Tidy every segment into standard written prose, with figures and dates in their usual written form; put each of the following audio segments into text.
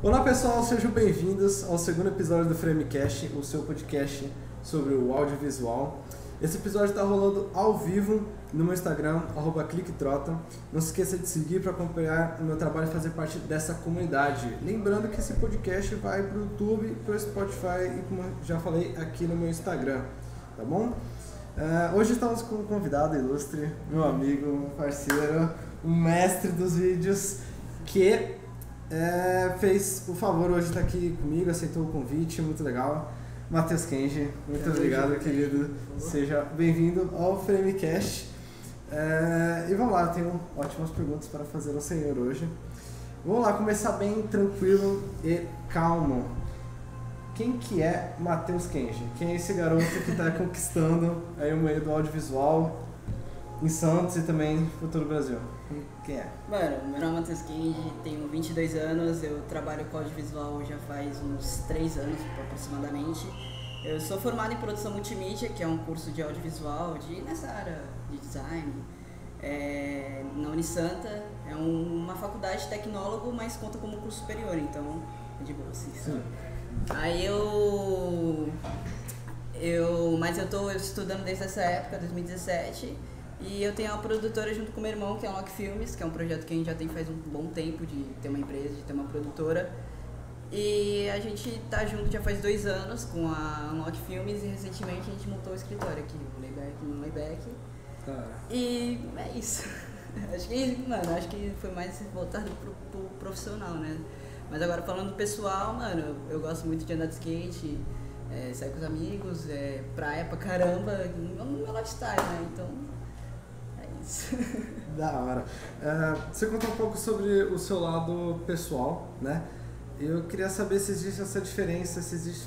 Olá pessoal, sejam bem-vindos ao segundo episódio do Framecast, o seu podcast sobre o audiovisual. Esse episódio está rolando ao vivo no meu Instagram, @cliquetrota. Não se esqueça de seguir para acompanhar o meu trabalho e fazer parte dessa comunidade. Lembrando que esse podcast vai para o YouTube, para o Spotify e, como já falei, aqui no meu Instagram, tá bom? Hoje estamos com um convidado ilustre, meu amigo, meu parceiro, o mestre dos vídeos, que fez o favor hoje estar aqui comigo, aceitou o convite, muito legal. Matheus Kenji, muito obrigado, querido. Seja bem-vindo ao Framecast. E vamos lá, eu tenho ótimas perguntas para fazer ao senhor hoje. Vamos lá, começar bem tranquilo e calmo. Quem que é Matheus Kenji? Quem é esse garoto que está conquistando aí o meio do audiovisual em Santos e também por todo o Brasil? Quem é? Mano, meu nome é Matheus Kenji, tenho 22 anos, eu trabalho com audiovisual já faz uns 3 anos aproximadamente. Eu sou formado em produção multimídia, que é um curso de audiovisual nessa área de design, na Unisanta. É uma faculdade de tecnólogo, mas conta como curso superior, então é de boa, assim. Sim. Aí mas eu tô estudando desde essa época, 2017, e eu tenho uma produtora junto com meu irmão, que é a Unlock Filmes, que é um projeto que a gente já tem faz um bom tempo de ter uma empresa, de ter uma produtora. E a gente tá junto já faz 2 anos com a Unlock Filmes e recentemente a gente montou o escritório aqui, no Layback. E é isso. Acho que foi mais voltado pro profissional, né? Mas agora falando do pessoal, mano, eu gosto muito de andar de skate, sair com os amigos, praia pra caramba, no meu lifestyle, né? Então, é isso. Da hora. Você contou um pouco sobre o seu lado pessoal, né? Eu queria saber se existe essa diferença,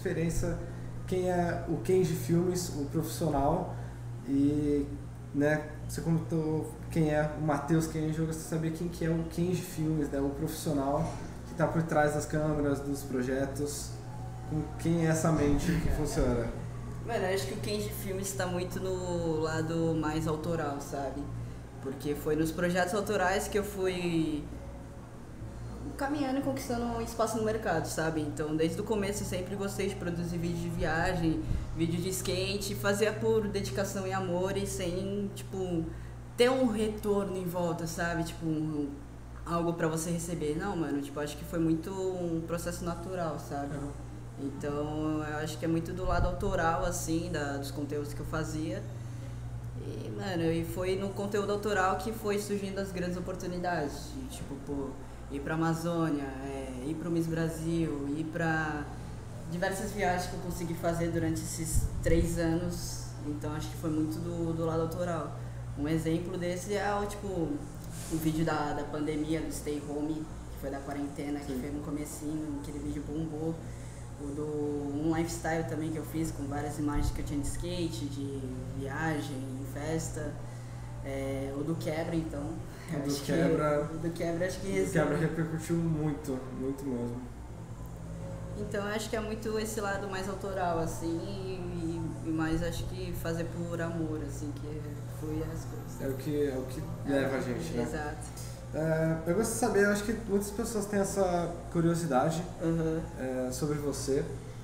quem é o Kenji Filmes, o profissional, e, né, você comentou quem é o Matheus Kenji, eu gostaria de saber quem que é o Kenji Filmes, né, o profissional que está por trás das câmeras, dos projetos, com quem é essa mente que funciona? Mano, eu acho que o Kenji Filmes está muito no lado mais autoral, sabe? Porque foi nos projetos autorais que eu fui caminhando e conquistando um espaço no mercado, sabe? Então, desde o começo eu sempre gostei de produzir vídeos de viagem, vídeo de skate, fazia por dedicação e amor e sem, tipo, ter um retorno em volta, sabe? Tipo, algo pra você receber. Não, mano, tipo, acho que foi muito um processo natural, sabe? Então, eu acho que é muito do lado autoral, assim, dos conteúdos que eu fazia. E, mano, e foi no conteúdo autoral que foi surgindo as grandes oportunidades, de, tipo, pô, ir pra Amazônia, ir pro Miss Brasil, ir pra diversas viagens que eu consegui fazer durante esses 3 anos. Então acho que foi muito do lado autoral. Um exemplo desse é o vídeo da pandemia, do Stay Home, que foi da quarentena, que foi no comecinho, aquele vídeo bombou. O do Um Lifestyle também que eu fiz, com várias imagens que eu tinha de skate, de viagem, festa. O do Quebra, então. O do Quebra repercutiu muito, muito mesmo. Então eu acho que é muito esse lado mais autoral, assim, e mais acho que fazer por amor, assim, que flui as coisas. É o que leva a gente, né? Exato. Eu gosto de saber, eu acho que muitas pessoas têm essa curiosidade sobre você.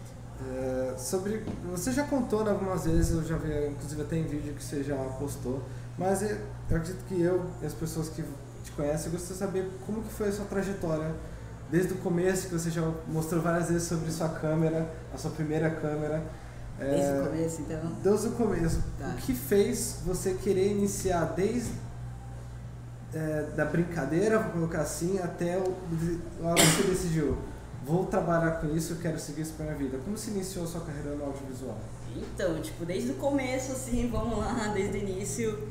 Você já contou algumas vezes, eu já vi, inclusive até em vídeo que você já postou, mas eu acredito que eu e as pessoas que te conhecem, eu gostaria de saber como que foi a sua trajetória, desde o começo, que você já mostrou várias vezes sobre sua câmera, a sua primeira câmera. Desde o começo, então? Desde o começo. Tá. O que fez você querer iniciar desde da brincadeira, vou colocar assim, até lá você decidiu, vou trabalhar com isso, eu quero seguir isso pra minha vida. Como se iniciou a sua carreira no audiovisual? Então, tipo, desde o começo, assim, vamos lá, desde o início,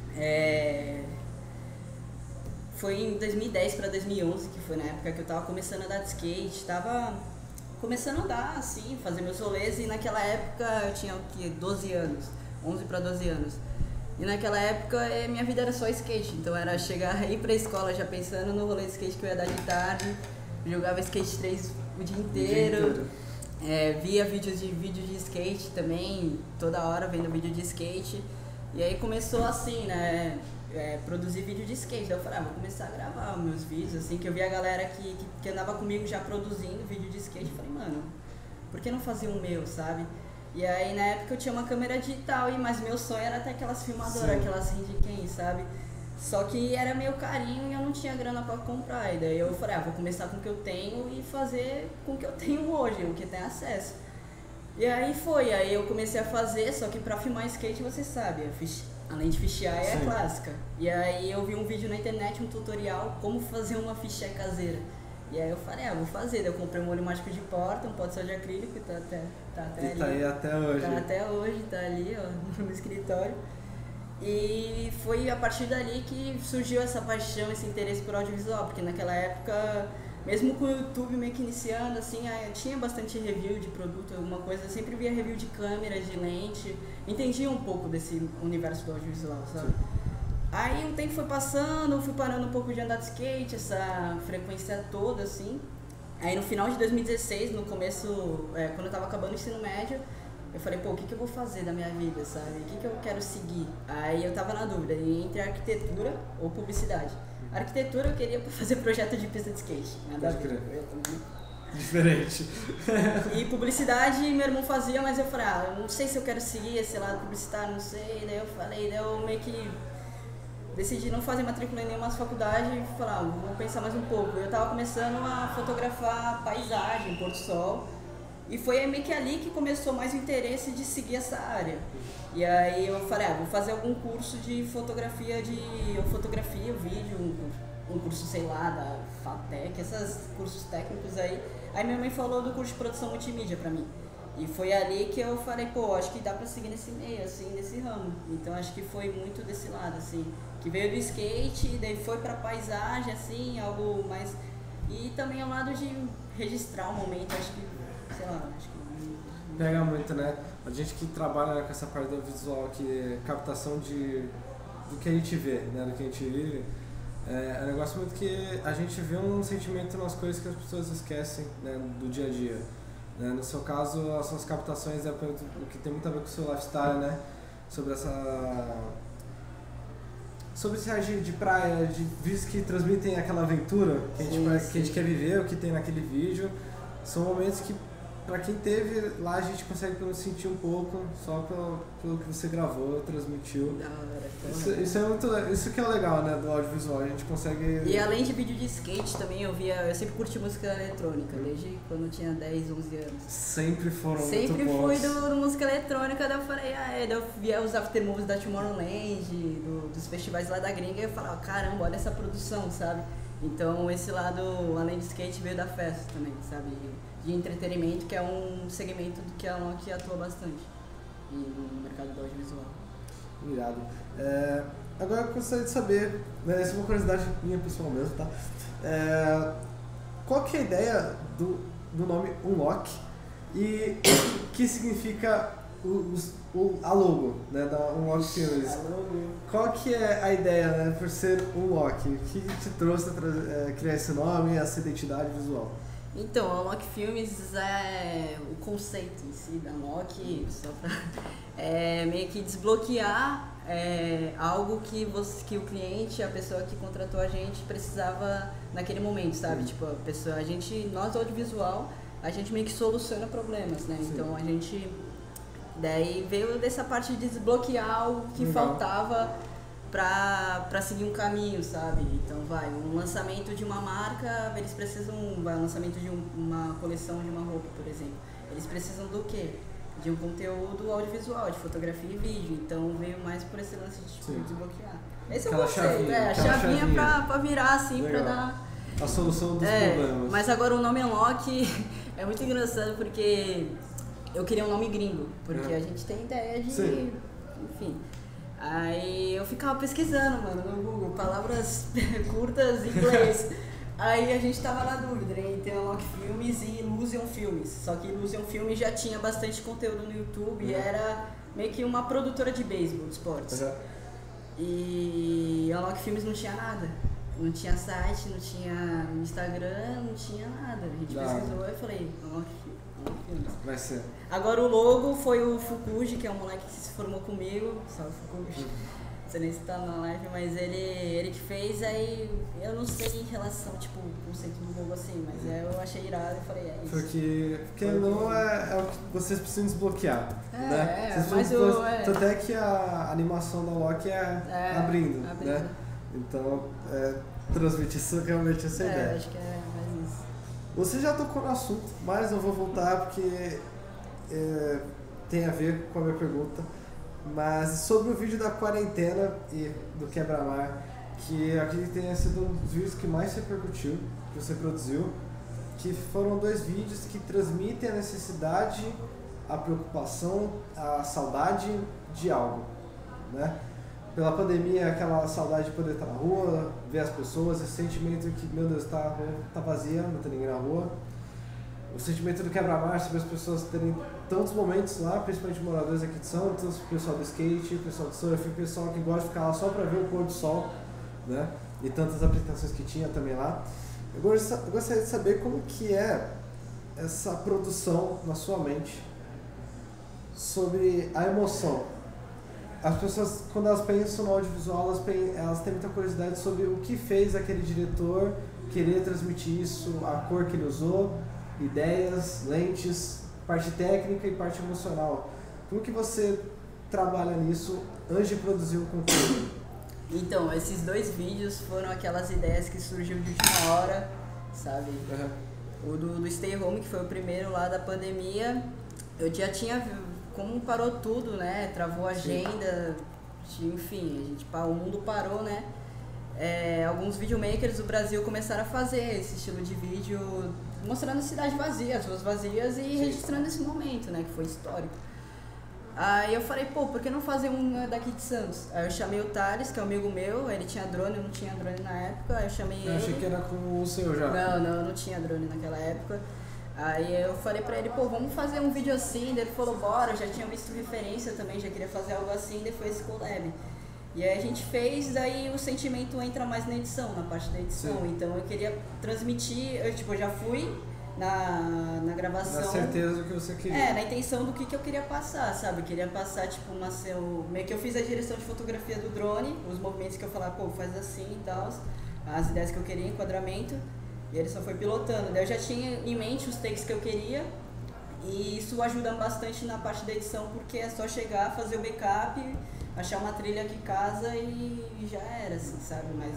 foi em 2010 para 2011, que foi na época que eu tava começando a andar de skate, tava começando a andar, assim, fazer meus rolês, e naquela época eu tinha, 12 anos, 11 para 12 anos. E naquela época minha vida era só skate, então era chegar e ir pra escola já pensando no rolê de skate que eu ia dar de tarde, jogava skate 3 o dia inteiro. Via vídeo de skate também, toda hora vendo vídeo de skate. E aí começou assim, né? produzir vídeo de skate. Daí eu falei, vou começar a gravar meus vídeos, assim, que eu vi a galera que andava comigo já produzindo vídeo de skate. Eu falei, mano, por que não fazer um meu, sabe? E aí na época eu tinha uma câmera digital, mas meu sonho era ter aquelas filmadoras, aquelas Handicam, sabe? Só que era meu carinho e eu não tinha grana pra comprar. E daí eu falei, vou começar com o que eu tenho e fazer com o que eu tenho hoje, o que tem acesso. E aí aí eu comecei a fazer, só que pra filmar skate você sabe, além de fichear é a clássica. E aí eu vi um vídeo na internet, um tutorial, como fazer uma fiché caseira. E aí eu falei, vou fazer. Daí eu comprei um molho mágico de porta, um pote só de acrílico, tá até ali. Tá aí até hoje. Tá até hoje, tá ali, ó, no escritório. E foi a partir dali que surgiu essa paixão, esse interesse por audiovisual, porque naquela época, mesmo com o YouTube meio que iniciando, assim, tinha bastante review de produto, alguma coisa, eu sempre via review de câmera, de lente, entendia um pouco desse universo do audiovisual, sabe? Sim. Aí o tempo foi passando, fui parando um pouco de andar de skate, essa frequência toda, assim. Aí no final de 2016, no começo, quando eu tava acabando o ensino médio, eu falei, o que eu vou fazer da minha vida, sabe? O que eu quero seguir? Aí eu tava na dúvida entre arquitetura ou publicidade. Arquitetura eu queria fazer projeto de pista de skate. Pode crer. Diferente. E publicidade meu irmão fazia, mas eu falei, eu não sei se eu quero seguir esse lado publicitário, não sei. Daí eu meio que decidi não fazer matrícula em nenhuma faculdade e falar, vou pensar mais um pouco. Eu tava começando a fotografar paisagem, Porto Sol. E foi meio que ali que começou mais o interesse de seguir essa área. E aí eu falei, vou fazer algum curso de fotografia, vídeo, um curso, sei lá, da FATEC, esses cursos técnicos aí. Aí minha mãe falou do curso de produção multimídia pra mim. E foi ali que eu falei, acho que dá pra seguir nesse meio, assim, nesse ramo. Então acho que foi muito desse lado, assim, que veio do skate, daí foi pra paisagem, assim, algo mais... E também ao lado de registrar o momento, acho que, sei lá, acho que... Pega muito, né? A gente que trabalha com essa parte do visual, que é captação do que a gente vê, né? Do que a gente vive, é um negócio muito que a gente vê um sentimento nas coisas que as pessoas esquecem, né? Do dia a dia. Né? No seu caso, as suas captações é o que tem muito a ver com o seu lifestyle, né? Sobre esse ar de praia, de vídeos que transmitem aquela aventura que a gente quer viver, o que tem naquele vídeo. São momentos que, pra quem teve lá, a gente consegue pelo menos sentir um pouco, só pelo que você gravou, transmitiu. Isso que é o legal, né, do audiovisual, a gente consegue... E além de vídeo de skate também, eu sempre curti música eletrônica, desde quando eu tinha 10, 11 anos. Sempre foram sempre muito bons. Sempre fui do música eletrônica, daí eu falei, daí eu via os aftermovies da Tomorrowland, dos festivais lá da gringa, e eu falava, caramba, olha essa produção, sabe? Então esse lado, além de skate, veio da festa também, sabe? De entretenimento, que é um segmento do que a Unlock atua bastante no mercado do audiovisual. Irado. Agora eu gostaria de saber, né, essa é uma curiosidade minha pessoal mesmo, tá? Qual que é a ideia do nome Unlock e o que significa a logo, né, da Unlock Filmes? Qual que é a ideia, né, por ser Unlock? O que te trouxe a criar esse nome, essa identidade visual? Então, a Unlock Filmes o conceito em si da Unlock, só pra meio que desbloquear algo que o cliente, a pessoa que contratou a gente precisava naquele momento, sabe? Tipo, nós audiovisual, a gente meio que soluciona problemas, né? Sim. Então a gente daí veio dessa parte de desbloquear algo que faltava pra seguir um caminho, sabe? Então um lançamento de uma marca, eles precisam, um lançamento de uma coleção de uma roupa, por exemplo, eles precisam do quê? De um conteúdo audiovisual, de fotografia e vídeo, então veio mais por esse lance de desbloquear. Esse é o conceito, a chavinha pra virar assim, legal. Pra dar... A solução dos problemas. Mas agora o nome Unlock é muito engraçado porque eu queria um nome gringo, porque a gente tem ideia de... Sim. Enfim... Aí eu ficava pesquisando, mano, no Google, palavras curtas em inglês. Aí a gente tava na dúvida entre Unlock Filmes e Illusion Filmes. Só que Illusion Filmes já tinha bastante conteúdo no YouTube e era meio que uma produtora de beisebol, de esportes. E Unlock Filmes não tinha nada. Não tinha site, não tinha Instagram, não tinha nada. A gente pesquisou e eu falei, Unlock Filmes. Vai ser. Agora o logo foi o Fukuji, que é um moleque que se formou comigo, salve Fukuji. sei nem se tá na live, mas ele que fez, aí eu não sei em relação, tipo, o conceito do jogo assim, mas eu achei irado e falei, é isso. Porque não é o que vocês precisam desbloquear, né? Vocês mas Tanto é que a animação da Loki é abrindo, né? Então, transmite realmente essa ideia. Acho que é mais isso. Você já tocou no assunto, mas eu vou voltar porque tem a ver com a minha pergunta. Mas sobre o vídeo da quarentena e do Quebra-Mar, que eu acredito que tenha sido um dos vídeos que mais repercutiu, que você produziu, que foram 2 vídeos que transmitem a necessidade, a preocupação, a saudade de algo, né? Pela pandemia, aquela saudade de poder estar na rua, ver as pessoas, esse sentimento que, meu Deus, tá vazia, não tem ninguém na rua. O sentimento do Quebra-Mar sobre as pessoas terem tantos momentos lá, principalmente moradores aqui de Santos, o pessoal do skate, o pessoal do surf, o pessoal que gosta de ficar lá só para ver o pôr do sol, né? E tantas apresentações que tinha também lá. Eu gostaria de saber como que é essa produção na sua mente sobre a emoção. As pessoas, quando elas pensam no audiovisual, elas têm muita curiosidade sobre o que fez aquele diretor querer transmitir isso, a cor que ele usou, ideias, lentes, parte técnica e parte emocional. Como que você trabalha nisso antes de produzir o conteúdo? Então, esses 2 vídeos foram aquelas ideias que surgiu de última hora, sabe? O do Stay Home, que foi o primeiro lá da pandemia, eu já tinha, como parou tudo, né? Travou a agenda, enfim, o mundo parou, né? Alguns videomakers do Brasil começaram a fazer esse estilo de vídeo mostrando a cidade vazia, as ruas vazias e registrando esse momento, né, que foi histórico. Aí eu falei, por que não fazer um daqui de Santos? Aí eu chamei o Thales, que é um amigo meu, ele tinha drone, eu não tinha drone na época, aí eu chamei ele. Eu achei que era com o seu já. Não, não tinha drone naquela época. Aí eu falei pra ele, vamos fazer um vídeo assim, daí ele falou, bora, eu já tinha visto referência também, já queria fazer algo assim, daí foi esse collab. E aí a gente fez, daí o sentimento entra mais na edição, na parte da edição. Sim. Então eu queria transmitir, eu já fui na gravação. Na certeza do que você queria. Na intenção do que eu queria passar, sabe? Eu queria passar, meio que eu fiz a direção de fotografia do drone, os movimentos que eu falava, faz assim e tal, as ideias que eu queria, enquadramento, e ele só foi pilotando. Daí eu já tinha em mente os takes que eu queria, e isso ajuda bastante na parte da edição, porque é só chegar, fazer o backup, achar uma trilha que casa e já era, assim, sabe? Mas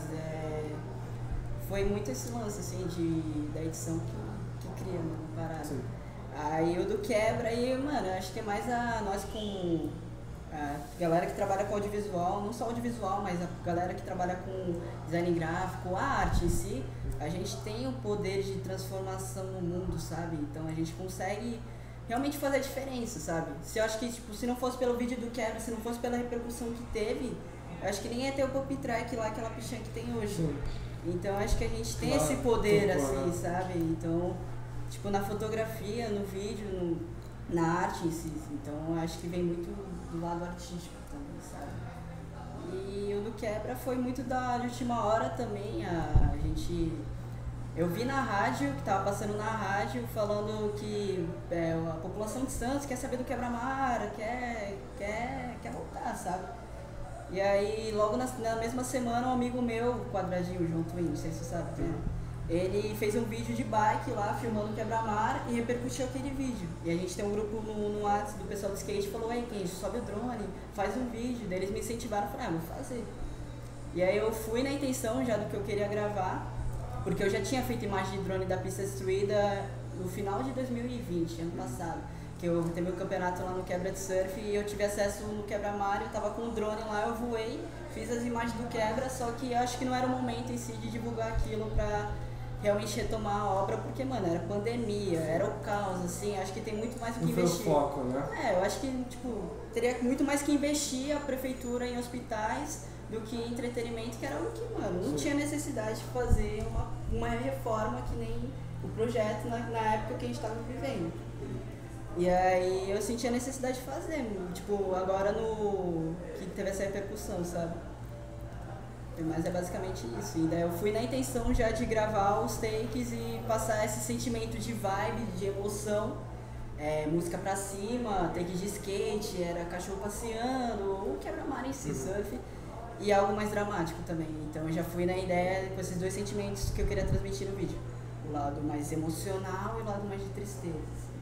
foi muito esse lance, assim, da edição que cria, né, uma parada. Sim. Aí o do Quebra, aí, mano, acho que é mais nós com a galera que trabalha com audiovisual, não só audiovisual, mas a galera que trabalha com design gráfico, a arte em si, a gente tem o poder de transformação no mundo, sabe? Então a gente consegue realmente fazer a diferença, sabe? Se eu acho que, se não fosse pelo vídeo do Quebra, se não fosse pela repercussão que teve, eu acho que nem ia ter o pop track lá, aquela pichinha que tem hoje. Sim. Então acho que a gente tem esse poder, assim, sabe? Então, na fotografia, no vídeo, na arte em si. Então acho que vem muito do lado artístico também, sabe? E o do Quebra foi muito de última hora também, eu vi na rádio, que tava passando na rádio, falando que a população de Santos quer saber do Quebra-Mar, quer voltar, sabe? E aí, logo na mesma semana, um amigo meu, Quadradinho, o João Twin, não sei se você sabe quem é, ele fez um vídeo de bike lá, filmando o Quebra-Mar e repercutiu aquele vídeo. E a gente tem um grupo no WhatsApp do pessoal do skate, falou, Kenji, sobe o drone, faz um vídeo. Daí eles me incentivaram, eu falei, vou fazer. E aí eu fui na intenção já do que eu queria gravar, porque eu já tinha feito imagem de drone da pista destruída no final de 2020, ano passado. Que eu teve meu campeonato lá no Quebra de Surf e eu tive acesso no Quebra-Mar, eu tava com o drone lá, eu voei, fiz as imagens do Quebra, só que eu acho que não era o momento em si de divulgar aquilo pra realmente retomar a obra, porque, mano, era pandemia, era o caos, assim, acho que tem muito mais o que investir. Não foi o foco, né? Eu acho que, teria muito mais que investir a prefeitura em hospitais do que em entretenimento, que era o que, mano, não tinha necessidade de fazer uma reforma que nem o projeto na época que a gente tava vivendo. E aí eu senti a necessidade de fazer, agora que teve essa repercussão, sabe? Mas é basicamente isso. E daí eu fui na intenção já de gravar os takes e passar esse sentimento de vibe, de emoção. Música pra cima, take de skate, era cachorro passeando, o Quebra-Mar em si, surf. e algo mais dramático também. Então eu já fui na ideia com esses dois sentimentos que eu queria transmitir no vídeo. O lado mais emocional e o lado mais de tristeza.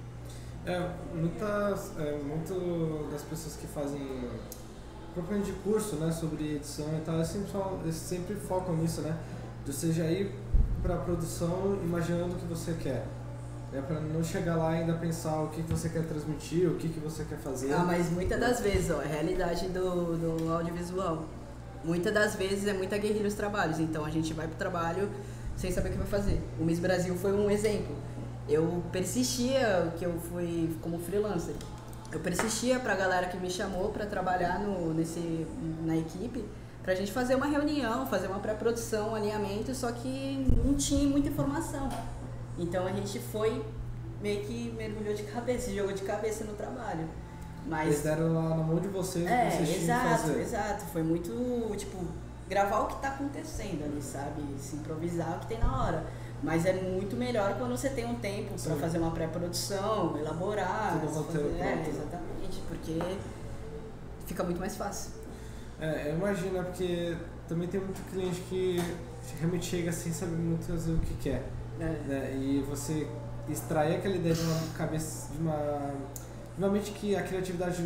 Muito das pessoas que fazem propriamente de curso, né, sobre edição e tal, eles sempre focam nisso, né? De você já ir pra produção imaginando o que você quer. Pra não chegar lá e ainda pensar o que você quer transmitir, o que você quer fazer. Mas muitas das vezes, a realidade do audiovisual. Muitas das vezes é muita guerrilha os trabalhos, então a gente vai pro trabalho sem saber o que vai fazer. O Miss Brasil foi um exemplo. Eu persistia, que eu fui como freelancer, eu persistia pra galera que me chamou pra trabalhar na equipe, pra gente fazer uma reunião, fazer uma pré-produção, um alinhamento, só que não tinha muita informação. Então a gente foi, meio que mergulhou de cabeça, jogou de cabeça no trabalho. Mas eles deram lá na mão de vocês, vocês tinham que fazer. Exato. Foi muito, tipo, gravar o que tá acontecendo ali, sabe? Se improvisar o que tem na hora. Mas é muito melhor quando você tem um tempo para fazer uma pré-produção, elaborar. Tudo roteiro pronto. Exatamente, porque fica muito mais fácil. Eu imagino, porque também tem muito cliente que realmente chega sem saber muito o que quer. Né? E você extrair aquela ideia de uma cabeça, de uma mente que a criatividade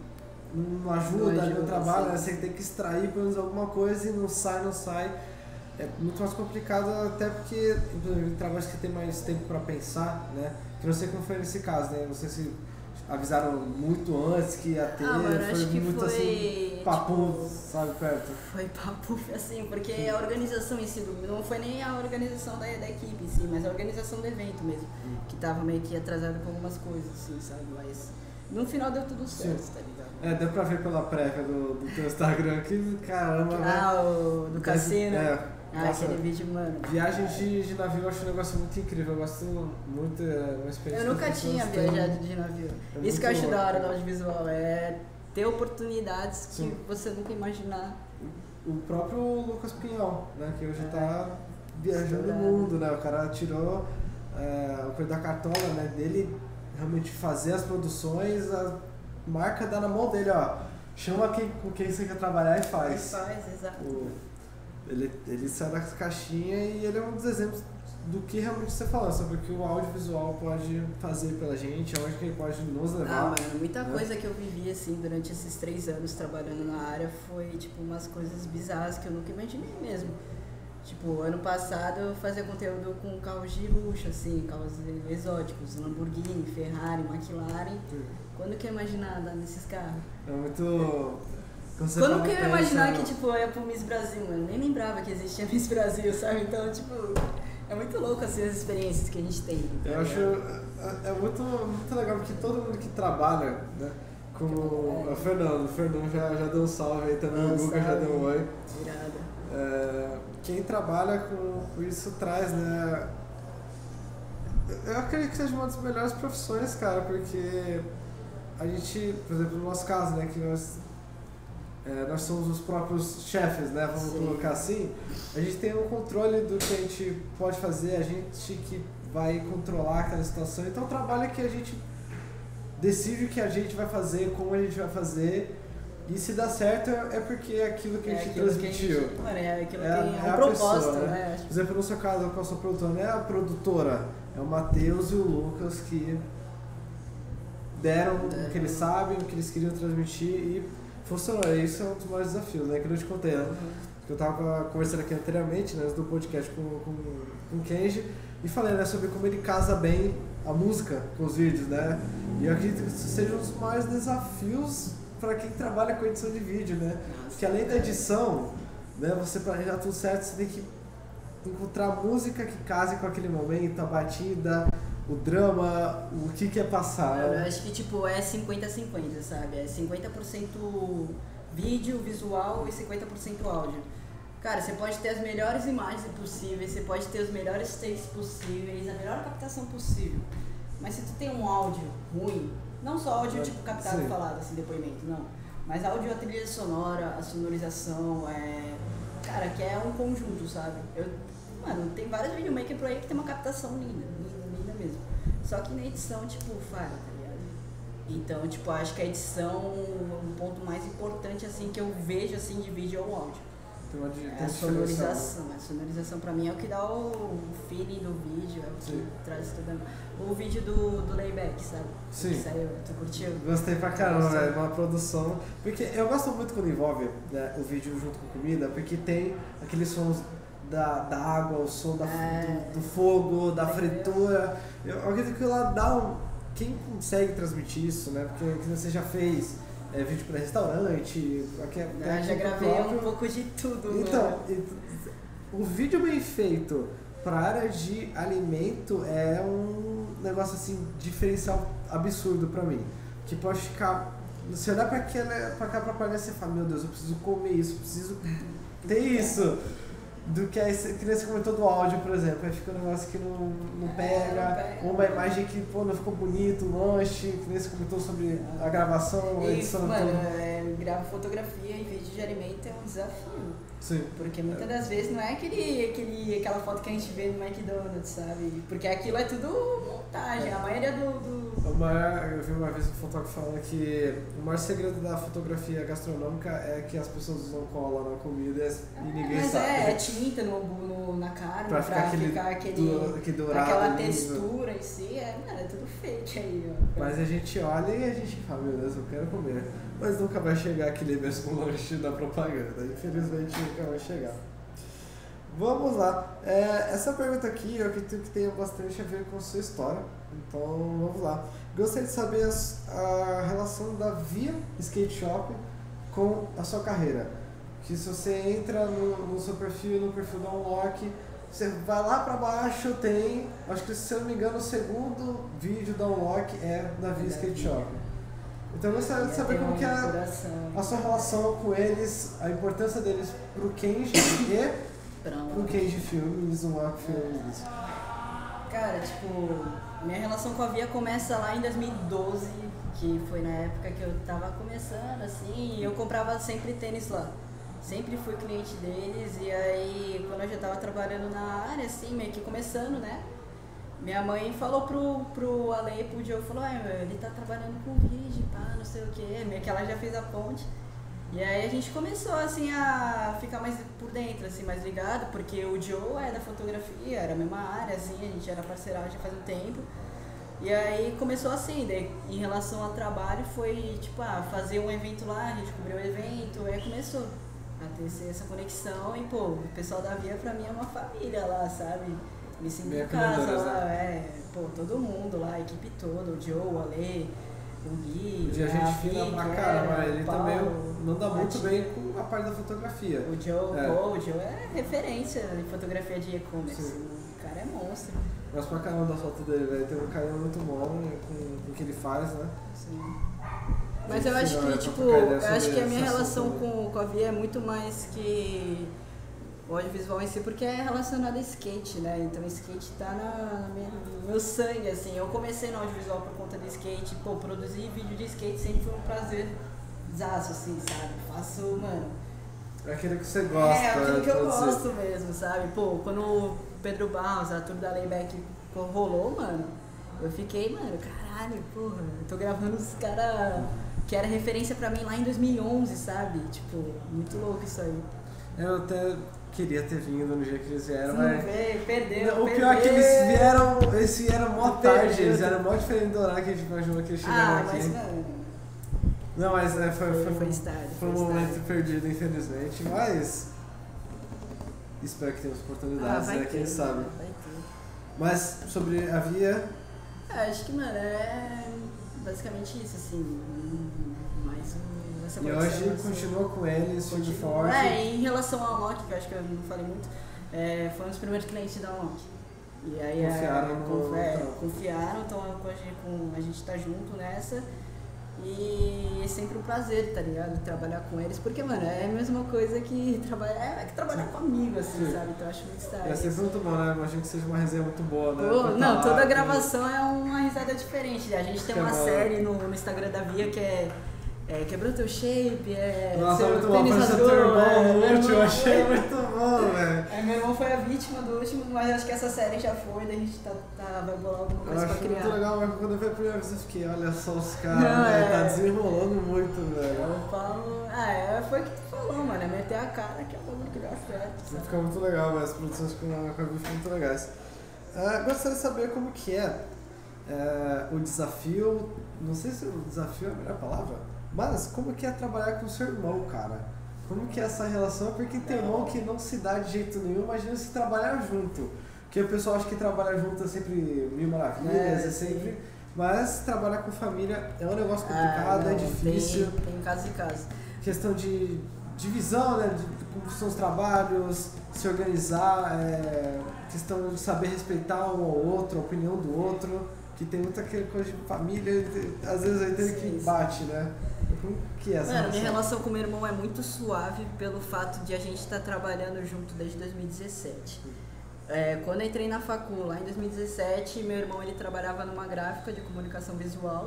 não ajuda no trabalho, né? Você tem que extrair pelo menos alguma coisa e não sai. É muito mais complicado, até porque, inclusive, em trabalhos que tem mais tempo para pensar, né? Que não sei como foi nesse caso, né? Vocês se avisaram muito antes que ia ter, mano, foi muito foi, assim, papo, sabe, perto. Foi papo, assim, porque a organização em si, não foi nem a organização da equipe em si, mas a organização do evento mesmo, que tava meio que atrasada com algumas coisas, assim, sabe? Mas no final deu tudo certo, tá ligado? Deu pra ver pela prévia do teu Instagram que, caramba, o do cassino. Nossa, aquele vídeo, mano. Viagem de navio eu acho um negócio muito incrível, eu gosto muito, uma experiência. Eu nunca tinha viajado de navio. Isso que eu acho da hora do audiovisual, é ter oportunidades que você nunca imaginar. O próprio Lucas Pinhal, né, que hoje tá viajando o mundo, né, o cara tirou o coisa da cartola, né, dele realmente fazer as produções, a marca dá na mão dele, ó, chama com quem você quer trabalhar e faz. Exato. Ele sai da caixinha e ele é um dos exemplos do que realmente você falou, sobre o que o audiovisual pode fazer pela gente, aonde que ele pode nos levar. Mano, muita coisa que eu vivi assim durante esses 3 anos trabalhando na área foi tipo umas coisas bizarras que eu nunca imaginei mesmo. Tipo, ano passado eu fazia conteúdo com carros de luxo, assim, carros exóticos, Lamborghini, Ferrari, McLaren. Quando que eu ia imaginar andar nesses carros? É muito... Quando que eu ia imaginar que, tipo, eu ia pro Miss Brasil, mano? Nem lembrava que existia Miss Brasil, sabe? Então, tipo, é muito louco, assim, as experiências que a gente tem. Eu acho... É muito legal, porque todo mundo que trabalha, né? Como o Fernando já deu um salve aí também, o Guga já deu um oi. Irado. Quem trabalha com isso traz, né? Eu acredito que seja uma das melhores profissões, cara, porque a gente, por exemplo, no nosso caso, né, que nós somos os próprios chefes, né, vamos colocar assim, a gente tem um controle do que a gente pode fazer, a gente que vai controlar aquela situação, então o trabalho é que a gente decide o que a gente vai fazer, como a gente vai fazer, e se dá certo é porque é aquilo que a gente transmitiu. É aquilo que é um propósito, pessoa, né? Por exemplo, no seu caso, com a sua produtora, não é a produtora, é o Matheus e o Lucas que deram o que eles sabem, o que eles queriam transmitir e funcionou. Isso é um dos maiores desafios, né? Que eu te contei, né? Que eu tava conversando aqui anteriormente, né, do podcast com o Kenji, e falei, né, sobre como ele casa bem a música com os vídeos, né? E eu acredito que isso seja um dos maiores desafios para quem trabalha com edição de vídeo, né? Porque além da edição, né, você planejar tudo certo, você tem que encontrar música que case com aquele momento, a batida, o drama, o que é passar. Eu acho que tipo é 50-50, sabe? É 50% vídeo, visual e 50% áudio. Cara, você pode ter as melhores imagens possíveis, você pode ter os melhores takes possíveis, a melhor captação possível. Mas se tu tem um áudio ruim, não só áudio tipo captado e falado, assim, depoimento, não. Mas áudio, a trilha sonora, a sonorização, cara, que é um conjunto, sabe? Mano, tem vários videomakers por aí que tem uma captação linda mesmo. Só que na edição, tipo, falha, tá ligado? Então, tipo, acho que a edição é um ponto mais importante, assim, que eu vejo, assim, de vídeo é o áudio. Tem a sonorização. A sonorização pra mim é o que dá o feeling do vídeo, é o que Sim. traz tudo. O vídeo do Layback, sabe? Sim. Que saiu, tu curtiu? Gostei pra caramba, é uma produção. Porque eu gosto muito quando envolve, né, o vídeo junto com comida, porque tem aqueles sons da água, o som do fogo, da fritura. Eu acredito que lá dá um. Quem consegue transmitir isso, né? Porque que você já fez vídeo para restaurante, já gravei próprio. Um pouco de tudo. Então, o vídeo bem feito para área de alimento é um negócio assim diferencial absurdo para mim, que pode ficar. Você olhar para cá propaganda e você fala, meu Deus, eu preciso comer isso, preciso ter isso. Do que nem você comentou do áudio, por exemplo, aí fica um negócio que não pega, ou uma imagem que não ficou bonito, um lanche, que nem você comentou sobre a gravação, a edição. Mano, gravar fotografia em vídeo de alimento é um desafio. Sim. Porque muitas das vezes não é aquela foto que a gente vê no McDonald's, sabe? Porque aquilo é tudo montagem, a maioria Eu vi uma vez um fotógrafo falando que o maior segredo da fotografia gastronômica é que as pessoas usam cola na comida e ninguém sabe. É tinta na carne pra ficar aquela textura em si, é tudo fake aí, ó. Mas a gente olha e a gente fala, meu Deus, eu quero comer. Mas nunca vai chegar aquele mesmo lanche da propaganda, infelizmente nunca vai chegar. Vamos lá, essa pergunta aqui eu acredito que tem bastante a ver com a sua história, então vamos lá. Gostaria de saber a relação da Via Skate Shop com a sua carreira. Que se você entra no seu perfil, no perfil da Unlock, você vai lá pra baixo, tem, acho que se eu não me engano o segundo vídeo da Unlock é da Via Skate Shop. Então eu gostaria de saber como que é a sua relação com eles, a importância deles pro Kenji e pro Kenji Filmes, Unlock Filmes. Cara, tipo, minha relação com a Via começa lá em 2012, que foi na época que eu tava começando, assim, e eu comprava sempre tênis lá. Sempre fui cliente deles, e aí quando eu já tava trabalhando na área, assim, meio que começando, né? Minha mãe falou pro Ale e pro Joe, falou, ele tá trabalhando com vídeo, pá, não sei o que, meio que ela já fez a ponte. E aí a gente começou, assim, a ficar mais por dentro, assim, mais ligado, porque o Joe é da fotografia, era a mesma área, assim, a gente era parceirado já faz um tempo. E aí começou assim, daí, em relação ao trabalho foi, tipo, fazer um evento lá, a gente cobriu o evento, aí começou a ter essa conexão e, pô, o pessoal da Via pra mim é uma família lá, sabe? Me sinto em casa lá, todo mundo lá, a equipe toda, o Joe, o Ale, o Gui, a gente fina pra caramba, ele Paulo, também manda muito bem com a parte da fotografia. O Joe é referência em fotografia de e-commerce, o cara é monstro. Gosto pra caramba da foto dele, velho, tem um carinho muito bom com o que ele faz, né? Sim. Mas eu acho que, tipo, a minha relação com a Via é muito mais que o audiovisual em si, porque é relacionado a skate, né? Então o skate tá no meu sangue, assim. Eu comecei no audiovisual por conta do skate, pô, produzir vídeo de skate sempre foi um prazer zaço, assim, sabe? Faço, mano... É aquilo que você gosta. É aquilo que eu gosto mesmo, sabe? Pô, quando o Pedro Barros, a tour da Layback rolou, mano, eu fiquei, mano, caralho, porra, eu tô gravando os caras que era referência pra mim lá em 2011, sabe? Tipo, muito louco isso aí. Eu até queria ter vindo no dia que eles vieram, mas... Perdeu. O pior é que eles vieram mó tarde, eles vieram mó diferente do horário que a gente imaginou que eles chegaram aqui. Mas, mano... Não, mas foi um momento perdido, infelizmente, mas... Espero que tenhamos oportunidades, né? Quem sabe. Vai ter. Mas, sobre a Via... acho que, mano, é basicamente isso, assim, mais essa E hoje assim, continua com eles, firme forte. Em relação ao Unlock, que eu acho que eu não falei muito, foi um dos primeiros clientes da Unlock. E aí confiaram, então a gente tá junto nessa. E é sempre um prazer, tá ligado? Trabalhar com eles, porque, mano, é a mesma coisa que trabalhar com amigo, assim, sabe? Então eu acho muito style. É sempre muito bom, né? Imagino que seja uma resenha muito boa, né? Pô, não, toda a gravação é uma risada diferente. A gente tem uma série no Instagram da Via que é quebrou teu shape, Nossa, seu muito bom, tênis apareceu rasgou, teu irmão no meu último, eu irmão achei foi- muito bom, velho. Meu irmão foi a vítima do último, mas acho que essa série já foi, daí a gente vai bolar alguma Eu coisa pra acho muito criar. legal, mas quando eu vi a primeira vez eu fiquei, olha só os caras, Não, velho, tá desenrolando muito, velho. Eu falo, foi o que tu falou, mano, é meter a cara que é o bagulho que dá certo, sabe? Fica muito legal, velho, as produções com a Vi ficam muito legais. Gostaria de saber como que é o desafio, não sei se o desafio é a melhor palavra, mas como que é trabalhar com o seu irmão, cara? Como que é essa relação? Porque tem irmão que não se dá de jeito nenhum, imagina se trabalhar junto. Porque o pessoal acha que trabalhar junto é sempre mil maravilhas, é sempre... Sim. Mas trabalhar com família é um negócio complicado, Não, é difícil. Tem casos e casos. Questão de divisão, né, de como são os trabalhos, se organizar, questão de saber respeitar um ao outro, a opinião do outro, que tem muita coisa de família, às vezes aí tem que bate, né? Como que é essa Mano, minha relação? relação com meu irmão é muito suave pelo fato de a gente estar trabalhando junto desde 2017. Quando eu entrei na facul, lá em 2017, meu irmão ele trabalhava numa gráfica de comunicação visual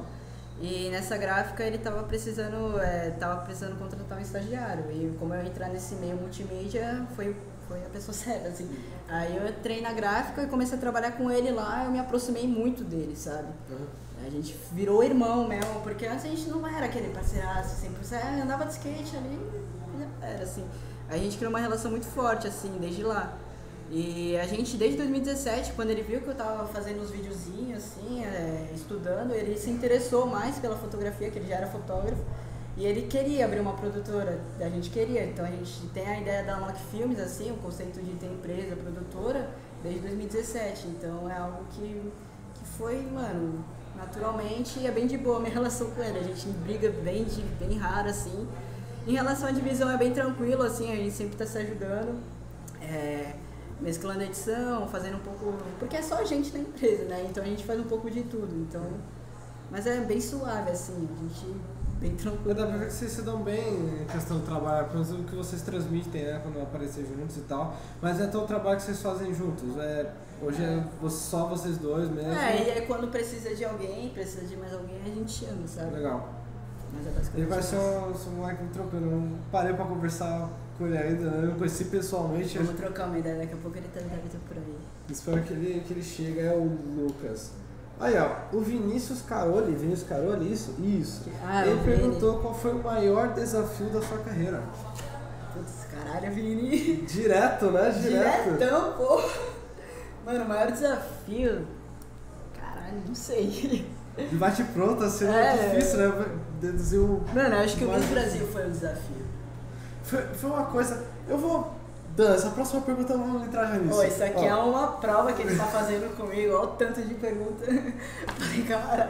e nessa gráfica ele estava precisando contratar um estagiário e como eu entrar nesse meio multimídia foi a pessoa certa, assim. Aí eu entrei na gráfica e comecei a trabalhar com ele lá, eu me aproximei muito dele, sabe? A gente virou irmão mesmo, porque antes a gente não era aquele parceiraço, assim, andava de skate ali, era assim. A gente criou uma relação muito forte, assim, desde lá. E a gente, desde 2017, quando ele viu que eu tava fazendo uns videozinhos, assim, estudando, ele se interessou mais pela fotografia, que ele já era fotógrafo, e ele queria abrir uma produtora, a gente queria. Então a gente tem a ideia da Unlock Filmes, assim, o conceito de ter empresa, produtora, desde 2017. Então é algo que foi, mano, naturalmente, e é bem de boa a minha relação com ele. A gente briga bem raro, assim. Em relação à divisão é bem tranquilo, assim, a gente sempre tá se ajudando. Mesclando a edição, fazendo um pouco... Porque é só a gente na empresa, né? Então a gente faz um pouco de tudo, então... Mas é bem suave, assim, a gente... Bem tranquilo. Dá pra ver que vocês se dão bem em questão do trabalho, pelo menos o que vocês transmitem, né, quando aparecer juntos e tal. Mas é todo o trabalho que vocês fazem juntos. Hoje é só vocês dois mesmo. E aí quando precisa de alguém, precisa de mais alguém, a gente chama, sabe? Legal. Mas é basicamente Ele vai ser isso. um moleque muito tranquilo. Eu não parei pra conversar com ele ainda, né? Eu não conheci pessoalmente. Vamos trocar uma ideia, daqui a pouco ele deve estar por aí. Espero que ele chegue, é o Lucas. Aí, ó, o Vinícius Caroli, isso. Ele o Vini. perguntou qual foi o maior desafio da sua carreira. Putz, caralho, Vini. Direto, né? Diretão, pô. Mano, o maior desafio... Caralho, não sei. De bate pronto, assim, é difícil, né? Deduzir o... Mano, eu acho que o mais Miss Brasil foi o desafio. Foi uma coisa... Eu vou... Dan, essa próxima pergunta eu vou entrar já nisso. Isso aqui é uma prova que ele tá fazendo comigo, olha o tanto de pergunta. Falei,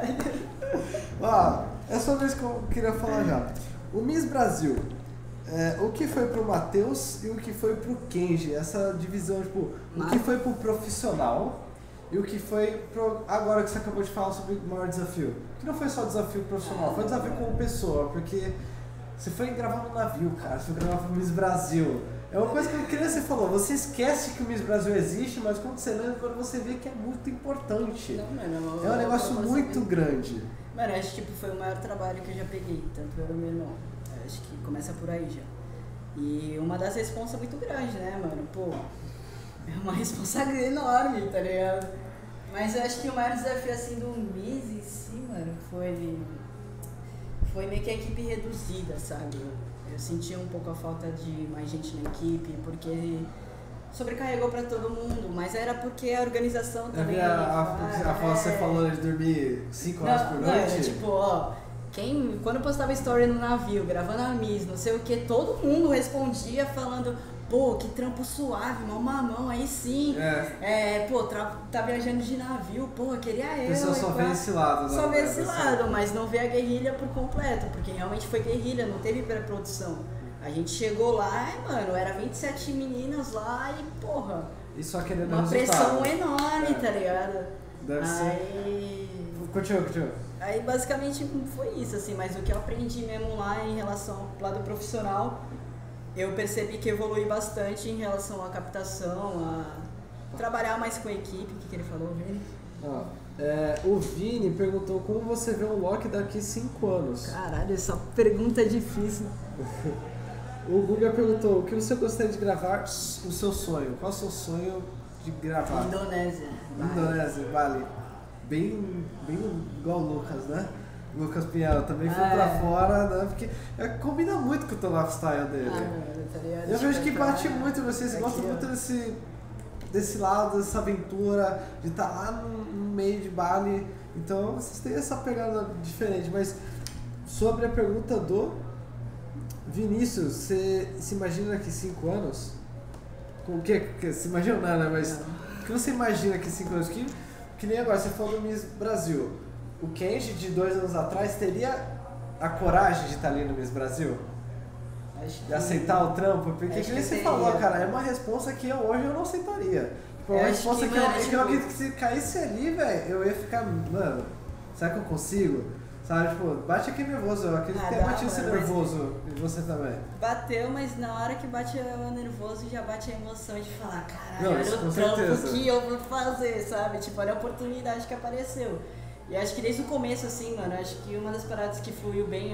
caralho. É só vez que eu queria falar já. O Miss Brasil, o que foi pro Matheus e o que foi pro Kenji? Essa divisão, tipo, o que foi pro profissional e o que foi pro... Agora que você acabou de falar sobre o maior desafio. Que não foi só desafio profissional, foi desafio como pessoa, porque você foi gravar no navio, cara, você foi gravar pro Miss Brasil. É uma coisa que a criança falou, você esquece que o Miss Brasil existe, mas quando você lembra, quando você vê que é muito importante. Não, mano, é um negócio muito grande. Mano, acho que foi o maior trabalho que eu já peguei, tanto eu e meu irmão. Acho que começa por aí já. E uma das responsas muito grande, né, mano? Pô, é uma responsa enorme, tá ligado? Mas eu acho que o maior desafio, assim, do Miss em si, mano, foi meio que a equipe reduzida, sabe? Eu senti um pouco a falta de mais gente na equipe, porque sobrecarregou pra todo mundo, mas era porque a organização também... Você falou de dormir 5 horas por noite? Era tipo, quando eu postava story no navio, gravando a Miss, não sei o que, todo mundo respondia falando, pô, que trampo suave, mal mamão, aí sim. Tá viajando de navio, pô, queria eu. A pessoa só vê esse lado. Só vê esse lado, mas não vê a guerrilha por completo, porque realmente foi guerrilha, não teve pré-produção. A gente chegou lá, mano, era 27 meninas lá e, porra, e só querendo uma pressão enorme, tá ligado? Deve ser. Continua. Aí basicamente foi isso, assim, mas o que eu aprendi mesmo lá em relação ao lado profissional, eu percebi que evolui bastante em relação à captação, a trabalhar mais com a equipe, o que ele falou, Vini? O Vini perguntou como você vê o Loki daqui 5 anos. Caralho, essa pergunta é difícil. O Guga perguntou o que você gostaria de gravar, o seu sonho. Qual é o seu sonho de gravar? Indonésia. Indonésia, vale. Bem igual o Lucas, né? Lucas Pinhal também foi pra fora, né? Porque combina muito com o teu lifestyle dele. Eu vejo que bate muito, vocês gostam muito desse lado, dessa aventura, de estar lá no meio de Bali. Então vocês têm essa pegada diferente. Mas sobre a pergunta do Vinícius, você se imagina daqui 5 anos? O que? Se imagina nada, né? Mas o que você imagina daqui 5 anos? Que nem agora, você falou do Miss Brasil. O Kenji de 2 anos atrás teria a coragem de estar ali no Miss Brasil? De aceitar o trampo? Porque que nem você falou, cara, é uma responsa que hoje eu não aceitaria. Tipo, uma responsa que eu acredito que se caísse ali, velho, eu ia ficar, mano, será que eu consigo? Sabe, tipo, bate aqui nervoso, eu acredito que tenha batido esse nervoso e você também. Bateu, mas na hora que bate o nervoso já bate a emoção de falar, caralho, não, olha isso, o trampo que eu vou fazer, sabe? Tipo, olha a oportunidade que apareceu. E acho que desde o começo, assim, mano, acho que uma das paradas que fluiu bem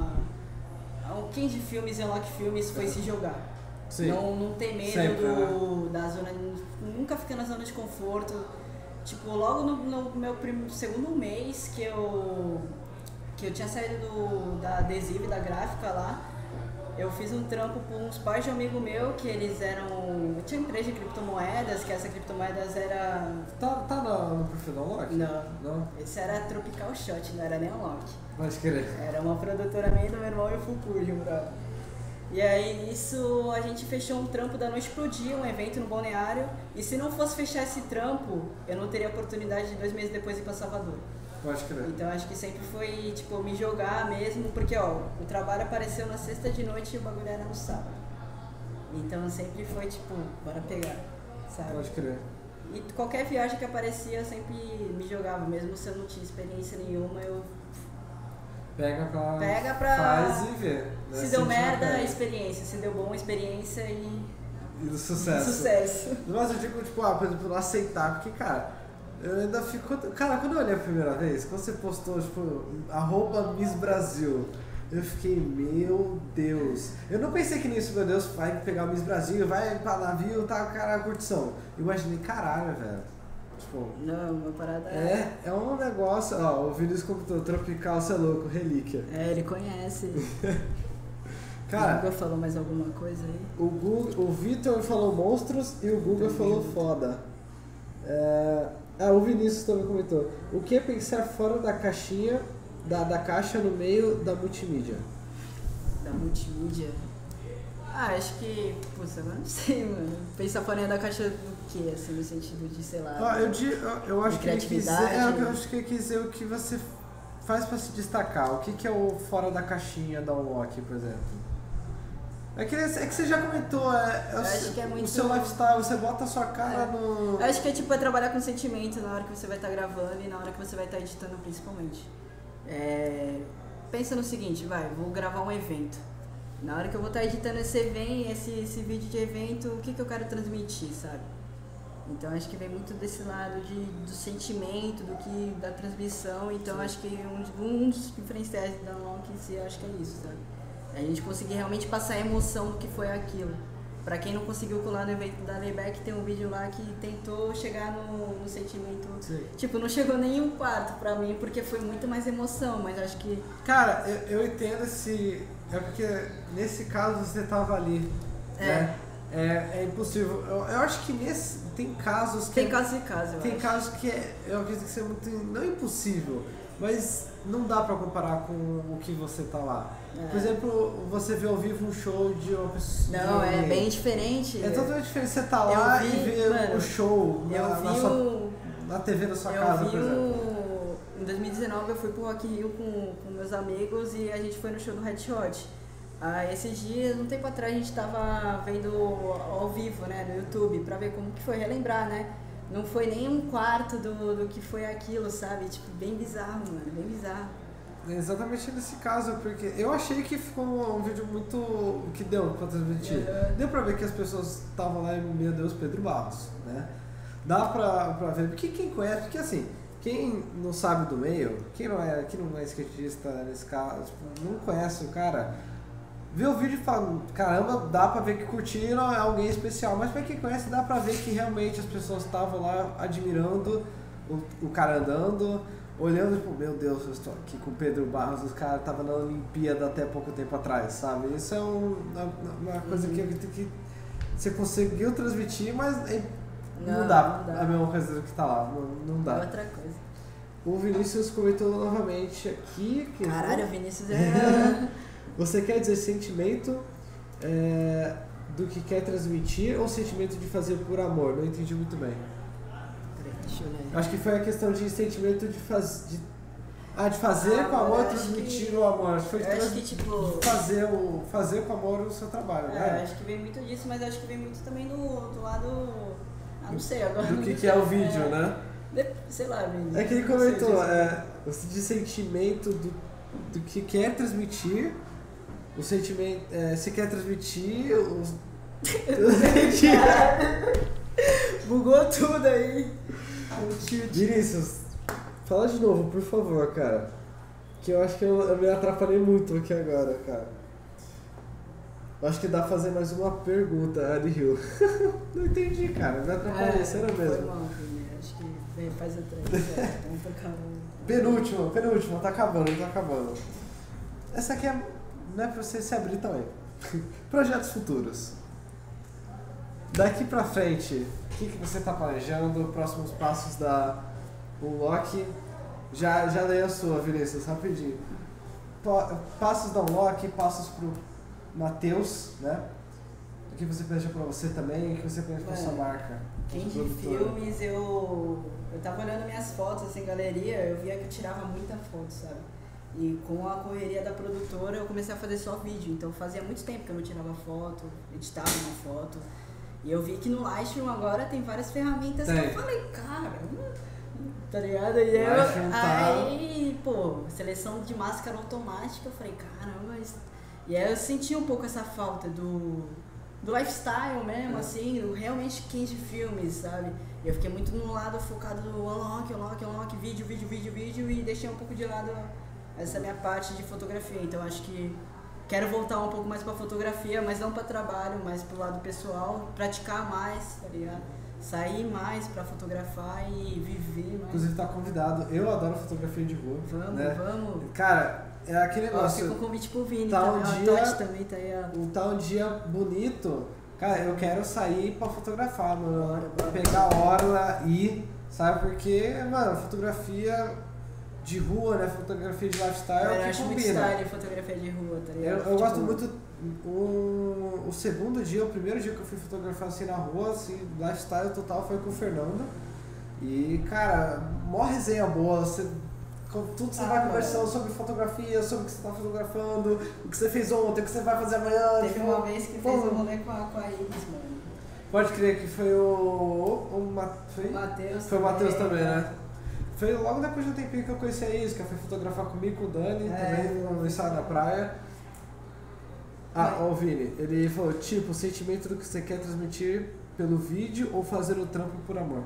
ao Kenji Filmes e ao Loki Filmes foi se jogar. Sim. Não ter medo sempre, da zona, nunca ficar na zona de conforto. Tipo, logo no meu segundo mês que eu tinha saído da adesiva e da gráfica lá, eu fiz um trampo com uns pais de um amigo meu, que eles eram... Eu tinha uma empresa de criptomoedas, que essa criptomoedas era... Tá no perfil da Loki? Não. Esse era Tropical Shot, não era nem o Loki. Pode querer. Era uma produtora minha do meu irmão e o Fukuji, brother. E aí nisso a gente fechou um trampo da noite pro dia, um evento no balneário, e se não fosse fechar esse trampo, eu não teria a oportunidade de 2 meses depois ir pra Salvador. Pode crer. Então acho que sempre foi, tipo, me jogar mesmo, porque ó, o trabalho apareceu na sexta de noite e o bagulho era no sábado. Então sempre foi, tipo, bora pegar, sabe? Pode crer. E qualquer viagem que aparecia eu sempre me jogava, mesmo se eu não tinha experiência nenhuma, eu... Pega pra... Faz e vê. Né? Se deu merda, experiência. Se deu bom, experiência e do sucesso. Mas eu digo, tipo, por exemplo, não aceitar, porque, cara... Eu ainda fico... Cara, quando eu olhei a primeira vez, quando você postou, tipo, @Miss Brasil, eu fiquei, meu Deus. Eu não pensei que nisso, meu Deus, vai pegar o Miss Brasil, vai pra navio, tá, cara, curtição. Eu imaginei, caralho, velho. Tipo... Não, uma parada... É um negócio... Ó, o Vinícius comentou, Tropical, você é louco, relíquia. Ele conhece. Cara... O Guga falou mais alguma coisa aí? O Vitor falou monstros e o Guga falou foda. O Vinícius também comentou. O que é pensar fora da caixinha, da caixa no meio da multimídia? Da multimídia? Acho que... Putz, agora não sei, mano. Pensar fora da caixa do quê? Assim, no sentido de, sei lá... Eu acho que ele quis dizer... eu acho que ele quis dizer o que você faz pra se destacar. O que é o fora da caixinha da Unlock, por exemplo? É que você já comentou, acho que é muito... o seu lifestyle, você bota a sua cara no... Eu acho que é trabalhar com sentimento na hora que você vai estar gravando e na hora que você vai estar editando principalmente. Pensa no seguinte, vou gravar um evento. Na hora que eu vou estar editando esse vídeo de evento, o que eu quero transmitir, sabe? Então acho que vem muito desse lado do sentimento, da transmissão. Então acho que um dos diferenciais da Unlock em si, acho que é isso, sabe? A gente conseguir realmente passar a emoção do que foi aquilo. Pra quem não conseguiu colar no evento da Layback, tem um vídeo lá que tentou chegar no sentimento. Sim. Tipo, não chegou nem em um quarto pra mim, porque foi muito mais emoção, mas acho que... Cara, eu entendo esse... É porque nesse caso você tava ali, né? É impossível. Eu acho que tem casos que... Tem casos e casos, Tem casos que eu acredito que seja muito... Não impossível, mas não dá pra comparar com o que você tá lá. Por exemplo, você vê ao vivo um show de uma pessoa... Não, é bem diferente. É totalmente diferente. Você tá lá e vê o show na TV da sua casa, por exemplo. Em 2019 eu fui pro Rock in Rio com meus amigos e a gente foi no show do Red Hot. Esses dias, um tempo atrás, a gente tava vendo ao vivo, né, no YouTube, pra ver como que foi, relembrar, né? Não foi nem um quarto do que foi aquilo, sabe? Tipo, bem bizarro, mano, bem bizarro. Exatamente nesse caso, porque eu achei que ficou um vídeo muito... que deu pra transmitir. Deu pra ver que as pessoas estavam lá e, meu Deus, Pedro Barros, né? Dá pra ver, porque quem conhece, porque assim, quem não sabe do meio, quem não é skatista nesse caso, tipo, não conhece o cara, vê o vídeo e fala, caramba, dá pra ver que curtiram, é alguém especial, mas pra quem conhece dá pra ver que realmente as pessoas estavam lá admirando o cara andando, olhando, tipo, meu Deus, eu estou aqui com o Pedro Barros, os caras estavam na Olimpíada até pouco tempo atrás, sabe? Isso é uma coisa que você conseguiu transmitir, mas não dá a mesma coisa do que tá lá, não dá. É outra coisa. O Vinícius comentou novamente aqui que... Caralho, o Vinícius é... Você quer dizer sentimento do que quer transmitir ou sentimento de fazer por amor? Não entendi muito bem. Peraí, deixa eu olhar. Acho que foi a questão de sentimento de fazer com amor, transmitir o amor. Acho que foi acho que, tipo... fazer com amor o seu trabalho, né? Acho que vem muito disso, mas acho que vem muito também do lado... não sei agora. Do que é o vídeo, né? Sei lá, Vinícius. É que ele comentou, você de sentimento do que quer transmitir, o sentimento, você quer transmitir Bugou tudo aí. Vinícius, fala de novo, por favor, cara. Que eu acho que eu me atrapalhei muito aqui agora, cara. Acho que dá pra fazer mais uma pergunta, Ari Hill. Não entendi, cara. Me atrapalhei, sério mesmo. Mal, acho que faz atrás. Penúltima, tá acabando. Essa aqui não é pra você se abrir também. Projetos futuros. Daqui pra frente, o que você tá planejando? Próximos passos da Unlock. Já dei a sua, Vinícius, rapidinho. Passos da Unlock, passos pro Matheus, né? O que você planeja pra você também? O que você planeja pra sua marca? Quem de filmes, eu tava olhando minhas fotos assim, galeria, eu via que eu tirava muita foto, sabe? E com a correria da produtora eu comecei a fazer só vídeo, então fazia muito tempo que eu não tirava foto, editava uma foto. E eu vi que no Lightroom agora tem várias ferramentas que eu falei, cara, tá ligado? E aí, pô, seleção de máscara automática, eu falei, caramba, e aí eu senti um pouco essa falta do lifestyle mesmo, assim, realmente quem de filmes, sabe? Eu fiquei muito no lado focado no unlock, vídeo, e deixei um pouco de lado essa minha parte de fotografia. Então acho que quero voltar um pouco mais pra fotografia, mas não pra trabalho, mas pro lado pessoal, praticar mais, tá ligado? Sair mais pra fotografar e viver mais. Inclusive tá convidado, eu adoro fotografia de rua. Vamos. Cara, é aquele negócio. Fica um convite pro Vini tá também, o Totti também tá aí. Tá um dia bonito, cara, eu quero sair pra fotografar, mano. Pegar a hora e sabe? Porque, mano, fotografia de rua, né? Fotografia de lifestyle, eu que acho combina. muito style fotografia de rua, tá ligado? Eu gosto muito. O segundo dia, o primeiro dia que eu fui fotografar assim na rua, assim, lifestyle total, foi com o Fernando. E, cara, mó resenha boa. Tudo você vai conversando sobre fotografia, sobre o que você tá fotografando, o que você fez ontem, o que você vai fazer amanhã. Teve uma vez que fez um rolê com a Iris, mano. Pode crer que foi o Matheus. Foi o Matheus também, né? Foi logo depois de um tempinho que eu conheci a Iris, que ela foi fotografar comigo, com o Dani, também no ensaio na praia. Ó, o Vini, ele falou, tipo, o sentimento do que você quer transmitir pelo vídeo ou fazer o trampo por amor?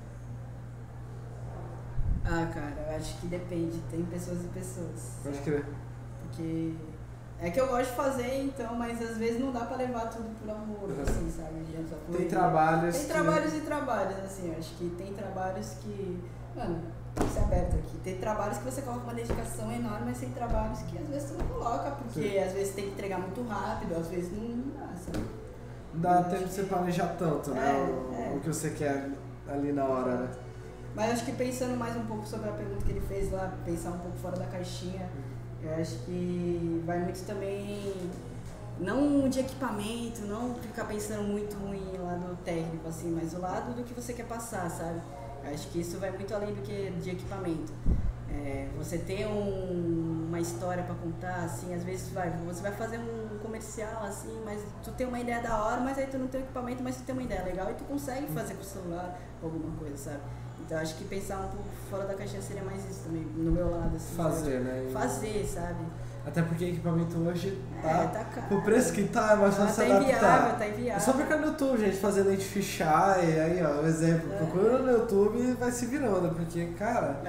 Cara, eu acho que depende, tem pessoas e pessoas. Pode crer. Porque é que eu gosto de fazer, então, mas às vezes não dá pra levar tudo por amor, assim, sabe? Tem trabalhos e trabalhos, assim, eu acho que tem trabalhos que, mano, isso é aberto aqui, tem trabalhos que você coloca uma dedicação enorme, mas tem trabalhos que às vezes você não coloca, porque às vezes tem que entregar muito rápido, às vezes não dá, sabe? Não dá tempo de você planejar tanto, né? O que você quer ali na hora, né? Mas acho que pensando mais um pouco sobre a pergunta que ele fez lá, pensar um pouco fora da caixinha, eu acho que vai muito também, não de equipamento, não ficar pensando muito em lado técnico, assim, mas o lado do que você quer passar, sabe? Eu acho que isso vai muito além do que de equipamento. Você ter uma história pra contar, assim, às vezes você vai fazer um comercial, assim, mas tu tem uma ideia da hora, mas aí tu não tem equipamento, mas tu tem uma ideia legal e tu consegue fazer com o celular alguma coisa, sabe? Então acho que pensar um pouco fora da caixinha seria mais isso também, no meu lado, assim. Fazer, sabe? né? Fazer, sabe? Até porque o equipamento hoje tá caro. O preço que tá, é mais fácil se adaptar. Tá inviável. É só procurar no YouTube, gente, fazer lente fisheye, aí ó, um exemplo. Procura no YouTube e vai se virando, porque, cara...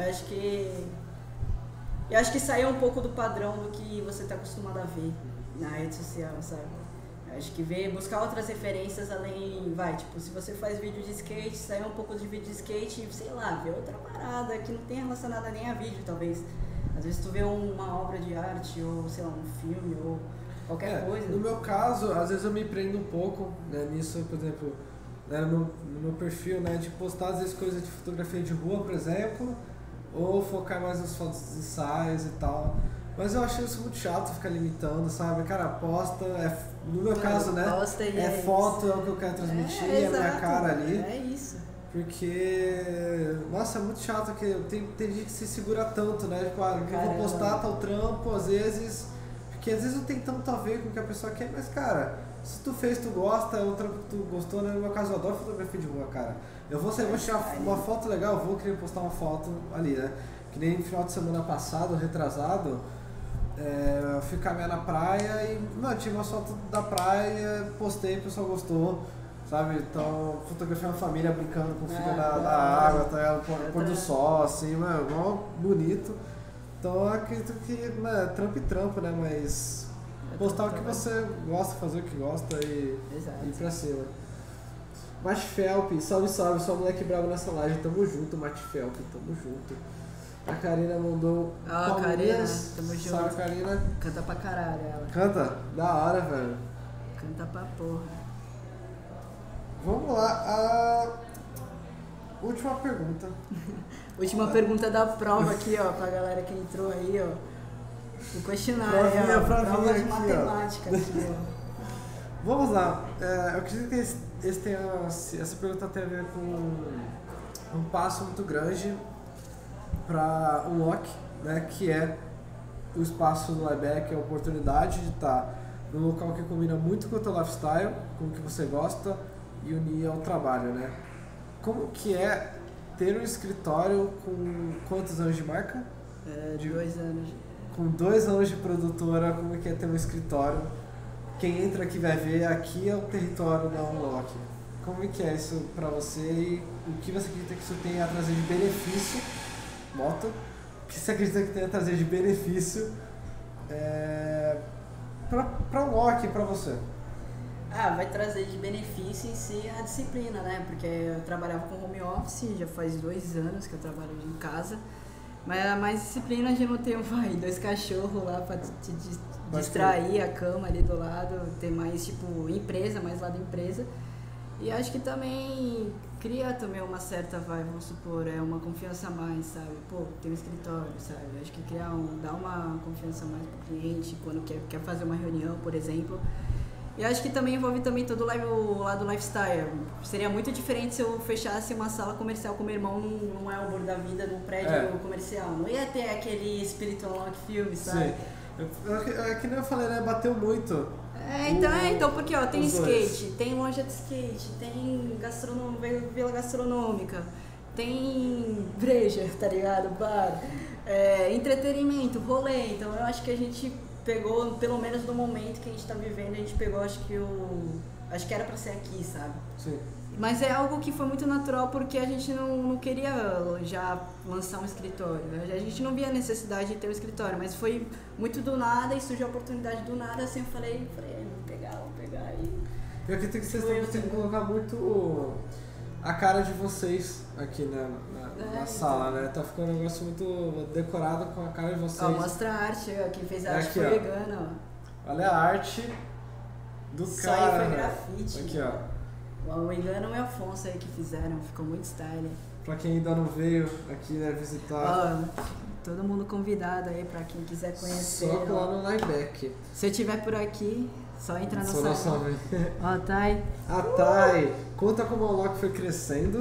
Eu acho que saiu um pouco do padrão do que você tá acostumado a ver na rede social, sabe? Eu acho que buscar outras referências além, tipo, se você faz vídeo de skate, sair um pouco de vídeo de skate e, sei lá, ver outra parada que não tem relacionada nem a vídeo, talvez. Às vezes tu vê uma obra de arte ou, sei lá, um filme ou qualquer coisa. No meu caso, às vezes eu me prendo um pouco, né, nisso, por exemplo, né, no meu perfil, né, de postar às vezes coisas de fotografia de rua, por exemplo, ou focar mais nas fotos de ensaios e tal. Mas eu acho isso muito chato, ficar limitando, sabe? Cara, posta, no meu caso, né, foto, é o que eu quero transmitir, é a minha cara ali. É isso. Porque, nossa, é muito chato que tem gente que se segura tanto, né? Tipo, eu vou postar tal trampo, às vezes, porque às vezes não tem tanto a ver com o que a pessoa quer, mas, cara, se tu fez, tu gosta, é um trampo que tu gostou, né? No meu caso, eu adoro fotografia de rua, cara. Eu vou tirar uma foto legal, eu vou querer postar uma foto ali, né? Que nem no final de semana passado, retrasado, eu fui caminhar na praia e, tive uma foto da praia, postei, o pessoal gostou. Sabe, então fotografia uma família brincando com o filho na água, tá, pôr do sol, assim, mano, mó bonito. Então eu acredito que, trampo e trampo, né, mas postar o que você gosta, fazer o que gosta e ir pra cima. Mate Felp, salve, só moleque bravo nessa live, tamo junto, Mate Felp, tamo junto. A Karina mandou Karina, tamo junto. Salve, Karina. Canta pra caralho ela. Canta? Da hora, velho. Canta pra porra. Vamos lá, a última pergunta. Última pergunta da prova aqui, ó, pra galera que entrou aí, ó. O questionário, prova de matemática aqui, ó. Vamos lá, eu acredito que essa pergunta tem a ver com um passo muito grande para o Unlock, né, que é o espaço do Liebeck, a oportunidade de estar num local que combina muito com o teu lifestyle, com o que você gosta, e unir ao trabalho, né? Como que é ter um escritório com quantos anos de marca? 2 anos. Com 2 anos de produtora, como que é ter um escritório? Quem entra aqui vai ver, aqui é o território da Unlock. Como que é isso pra você e o que você acredita que isso tem a trazer de benefício? Moto. O que você acredita que tem a trazer de benefício pra Unlock, pra você? Vai trazer de benefício em si a disciplina, né? Porque eu trabalhava com home office, já faz 2 anos que eu trabalho em casa. Mas a mais disciplina de não ter 2 cachorros lá pra te distrair, a cama ali do lado, ter mais tipo empresa, mais lado empresa. E acho que também cria também uma certa, vamos supor, uma confiança a mais, sabe? Pô, tem um escritório, sabe? Acho que dá uma confiança a mais pro cliente quando quer fazer uma reunião, por exemplo. E acho que também envolve também todo o lado lifestyle. Seria muito diferente se eu fechasse uma sala comercial com meu irmão num Elbor da vida, num prédio comercial. Não ia ter aquele espírito Unlock filme, sabe? Sim. É que nem eu falei, né? Bateu muito. Então porque tem skate, tem loja de skate, tem vila gastronômica, tem breja, tá ligado? Bar, entretenimento, rolê. Então eu acho que a gente pegou, pelo menos no momento que a gente tá vivendo, a gente pegou, acho que era pra ser aqui, sabe? Sim. Mas é algo que foi muito natural porque a gente não queria já lançar um escritório, né? A gente não via a necessidade de ter um escritório, mas foi muito do nada e surgiu a oportunidade do nada, assim, eu falei, vou pegar e... Eu acredito que vocês estão conseguindo colocar muito a cara de vocês aqui na sala, né? Tá ficando um negócio muito decorado com a cara de vocês. Mostra a arte, quem fez a arte foi vegana, ó. Olha a arte do Só cara. Só aí foi grafite. Aqui, ó. O Engano e o Afonso aí que fizeram, ficou muito style. Pra quem ainda não veio aqui, né, visitar. Todo mundo convidado aí pra quem quiser conhecer. Só lá no Liebeck. Se eu estiver por aqui, só entrar no site. Ó, a Thay. A Thay conta como a Unlock foi crescendo.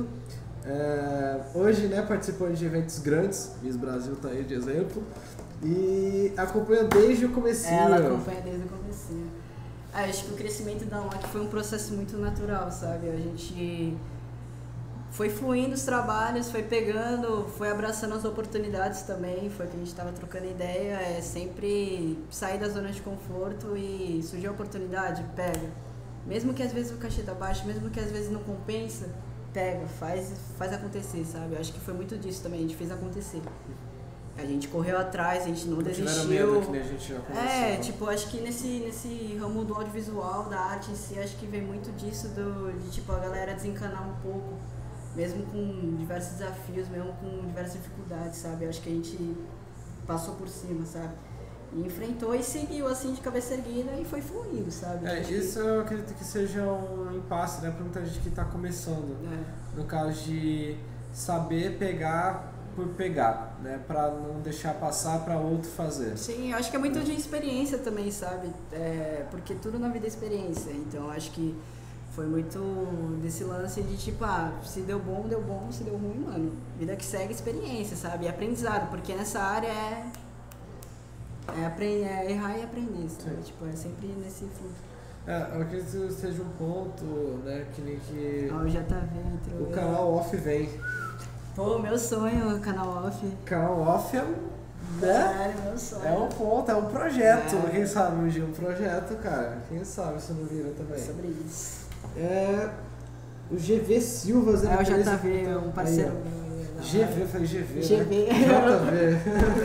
Hoje, né, participou de eventos grandes, Miss Brasil tá aí de exemplo. E acompanha desde o comecinho. Ela acompanha desde o comecinho. Acho que o crescimento da Unlock foi um processo muito natural, sabe? A gente foi fluindo os trabalhos, foi pegando, foi abraçando as oportunidades também, foi que a gente estava trocando ideia, é sempre sair da zona de conforto e surgir a oportunidade, pega. Mesmo que às vezes o cachê tá baixo, mesmo que às vezes não compensa, pega, faz acontecer, sabe? Eu acho que foi muito disso também, a gente fez acontecer. A gente correu atrás, a gente não desistiu. Medo, que nem a gente já conversou. Tipo, acho que nesse ramo do audiovisual, da arte em si, acho que vem muito disso, de tipo, a galera desencanar um pouco, mesmo com diversos desafios, mesmo com diversas dificuldades, sabe? Eu acho que a gente passou por cima, sabe? E enfrentou e seguiu assim de cabeça erguida e foi fluindo, sabe? Isso eu acredito que seja um impasse, né, pra muita gente que tá começando. No caso de saber pegar por pegar, né, pra não deixar passar pra outro fazer. Sim, eu acho que é muito de experiência também, sabe? Porque tudo na vida é experiência, então eu acho que foi muito desse lance de tipo, se deu bom, se deu ruim, mano, vida que segue experiência, sabe? E aprendizado, porque nessa área é errar e aprender, sabe? Tipo, é sempre nesse fluxo. Eu acredito que seja um ponto, né, que nem que... O JV entrou. O canal off vem. Pô, meu sonho, o canal off. Canal off é, né? Meu sonho. É um ponto, é um projeto. Quem sabe um dia um projeto, cara. Quem sabe se não vira também. Sobre isso. O GV Silva, o JV, um parceiro meu. GV, eu falei GV. GV. Né?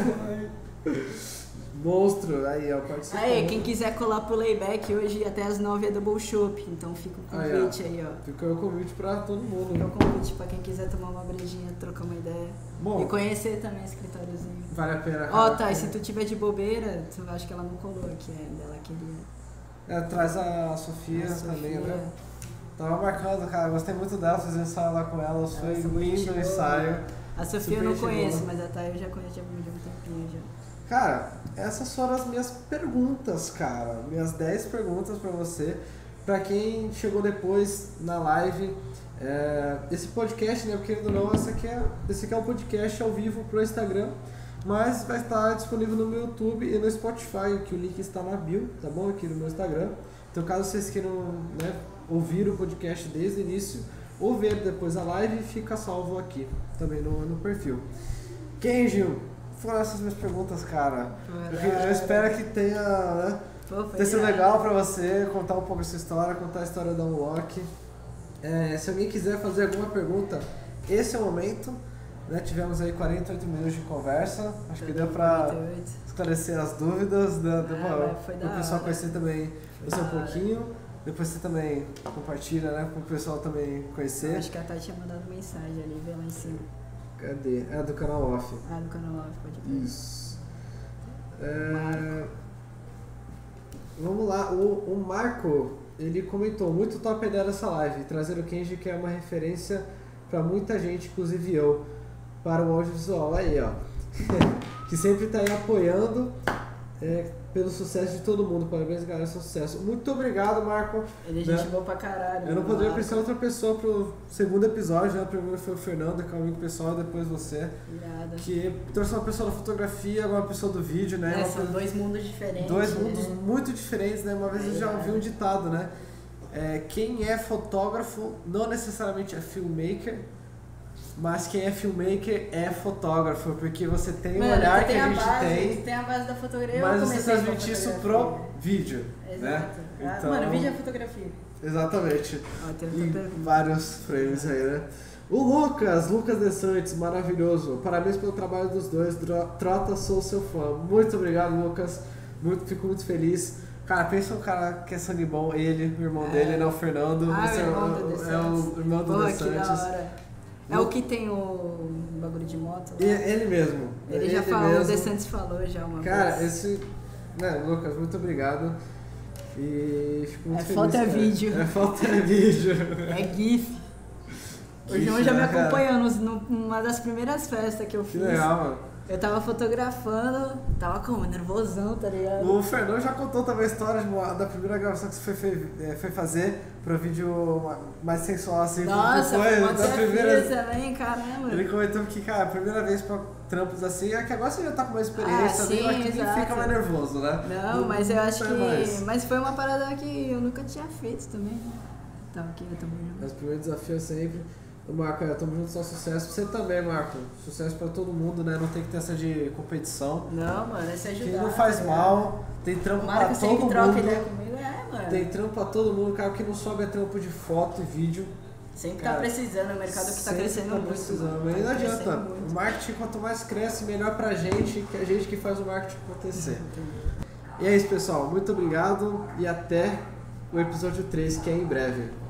JV. Monstro, aí, ó, participando. Aí, quem quiser colar pro Layback hoje até as 9 é Double Shop, então fica o convite aí, ó. Fica o convite pra todo mundo. Fica o convite pra quem quiser tomar uma brejinha, trocar uma ideia. Bom, e conhecer também o escritóriozinho. Vale a pena. E se tu tiver de bobeira, tu acha que ela não colou aqui ainda, ela queria. Traz a Sofia também, né? Tava marcando, cara, gostei muito dela, fiz um ensaio lá com ela, foi lindo o ensaio. A Sofia eu não conheço, mas a Thay eu já conheço de um tempinho já. Cara, essas foram as minhas perguntas, cara. Minhas 10 perguntas pra você. Pra quem chegou depois na live, esse podcast, né, querendo ou não, esse aqui é um podcast ao vivo pro Instagram, mas vai estar disponível no meu YouTube e no Spotify, que o link está na bio, tá bom? Aqui no meu Instagram. Então, caso vocês queiram, né, ouvir o podcast desde o início ou ver depois a live, fica salvo aqui, também no perfil. Kenji, foram essas minhas perguntas, cara. Eu espero que tenha, né, sido legal pra você contar um pouco a sua história, contar a história da Unlock. Se alguém quiser fazer alguma pergunta, esse é o momento. Né? Tivemos aí 48 minutos de conversa. Acho que deu pra esclarecer as dúvidas, deu pra o pessoal conhecer também você um pouquinho. Depois você também compartilha, né, para o pessoal também conhecer. Acho que a Tati tinha mandado mensagem ali, vê lá em cima. Cadê? É do canal off. Do canal off, pode ver. Isso. Vamos lá, o Marco, ele comentou, muito top a ideia dessa live, trazer o Kenji, que é uma referência para muita gente, inclusive eu, para o audiovisual. Aí, ó, que sempre está aí apoiando pelo sucesso de todo mundo. Parabéns, galera, seu sucesso. Muito obrigado, Marco. Ele é gente boa pra caralho. Eu não poderia pensar em outra pessoa pro segundo episódio, né? O primeiro foi o Fernando, que é um amigo pessoal, depois você. Irada. Que trouxe uma pessoa da fotografia, agora uma pessoa do vídeo, né? São dois mundos diferentes. Dois mundos muito diferentes, né? Uma vez eu já ouvi um ditado, né? Quem é fotógrafo não necessariamente é filmmaker, mas quem é filmmaker é fotógrafo, porque você tem o olhar que a gente tem a base da fotografia, mas você transmite isso pro vídeo. Exato. Né? Então, mano, vídeo é fotografia. Exatamente. E vários frames aí, né? O Lucas De Santos, maravilhoso. Parabéns pelo trabalho dos dois. Trota, sou seu fã. Muito obrigado, Lucas. Fico muito feliz. Cara, pensa um cara que é sangue bom, ele, o irmão dele, né? O Fernando. É o irmão do De Santos. Da hora. É o que tem o bagulho de moto lá. Ele mesmo. Ele já falou, o De Santos falou já uma cara, vez. Lucas, muito obrigado. E fico muito feliz. Foto é vídeo. Foto é vídeo. É GIF. O João já me acompanhou numa das primeiras festas que eu fiz. Que legal, mano. Eu tava fotografando, tava como? Nervosão, tá ligado? O Fernando já contou também a história da primeira gravação que você foi fazer pro vídeo mais sensual, assim. Nossa, foi uma da primeira também, caramba. Ele comentou que, cara, a primeira vez pra trampos assim, é que agora você já tá com mais experiência, sim, acho que nem fica mais nervoso, né? Não, mas eu acho que... Mas foi uma parada que eu nunca tinha feito também, né? Tava aqui, eu também. Os primeiros desafios sempre. Marco, tamo junto, só sucesso. Você também, Marco. Sucesso pra todo mundo, né? Não tem que ter essa de competição. Não, mano, é se ajudar. Quem não faz tá mal, tem trampo pra todo sempre troca mundo. ideia comigo, mano. Tem trampo pra todo mundo, cara, que não sobe é trampo de foto e vídeo. Sempre cara, tá precisando, é um mercado que tá crescendo muito. Precisando. Mas não adianta. O marketing, quanto mais cresce, melhor pra gente, que é a gente que faz o marketing acontecer. E é isso, pessoal. Muito obrigado e até o episódio 3, que é em breve.